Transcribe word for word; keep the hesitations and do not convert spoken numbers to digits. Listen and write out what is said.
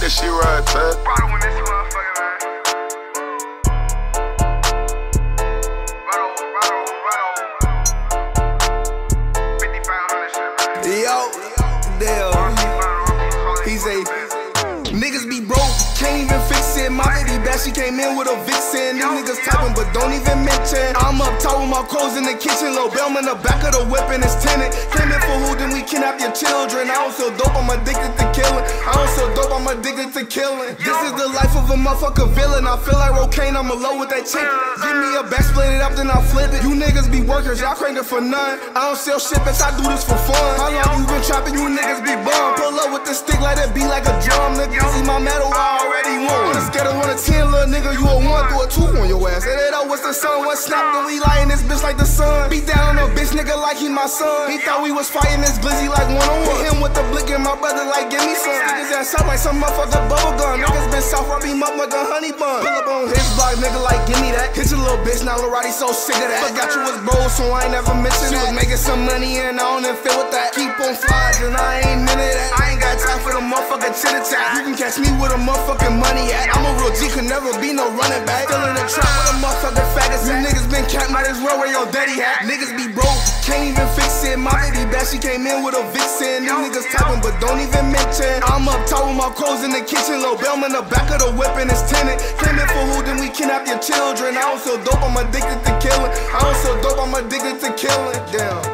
that shit right, Ted. Yo, damn. He say, niggas be broke, can't even fix it. My baby bad, she came in with a vixen. These niggas typing, but don't even mention. I'm up top with my clothes in the kitchen. Lil' Belm in the back of the whip and it's tinted. Came in for who, then we kidnap your children. I don't feel dope, I'm addicted to killing. I don't feel dope, I'm addicted to killing. This is the life of a motherfucker villain. I feel like Rocaine, I'm alone with that chick. Give me a back, split it up, then I flip it. You niggas be workers, y'all crank it for none. I don't sell shit, bitch, I do this for fun. How long you been trapping, you niggas be bum. Pull up with the stick, let it be like a drum. Niggas see my medal, I already won. On a scale of one to ten, little nigga, you a one, do a two on your ass. Say that up, what's the sun, what snap, then we lighting this bitch like the sun. Beat down on a bitch nigga like he my son. He thought we was fighting this glizzy like one on one. Hit him with the blick and my brother like give me some. Niggas ass up like some motherfucker bubble gun. Niggas been soft, rub him up like a honey bun. Pull up on his block, nigga like give me that. Hit your little bitch, now Lil Roddy so sick of that. Forgot you was bro, so I ain't never mentioned that. She was making some money and I don't even feel with that. Keep on flies and I ain't into that. I ain't got time for the motherfucking chitter chat. You can catch me with a motherfucking money at. I'm a real G, could never be no running back. Still in the trap with a motherfucking faggot. You niggas been capped, might as well wear your daddy hat. Niggas be broke, can't even fix it. My baby bad, she came in with a vixen. These niggas typing, but don't even mention. I'm up top with my clothes in the kitchen. Lil' Belm in the back of the whip and it's tinted. Came in for who, then we kidnap your children. I don't feel dope, I'm addicted to killing. I don't feel dope, I'm addicted to killing. Damn.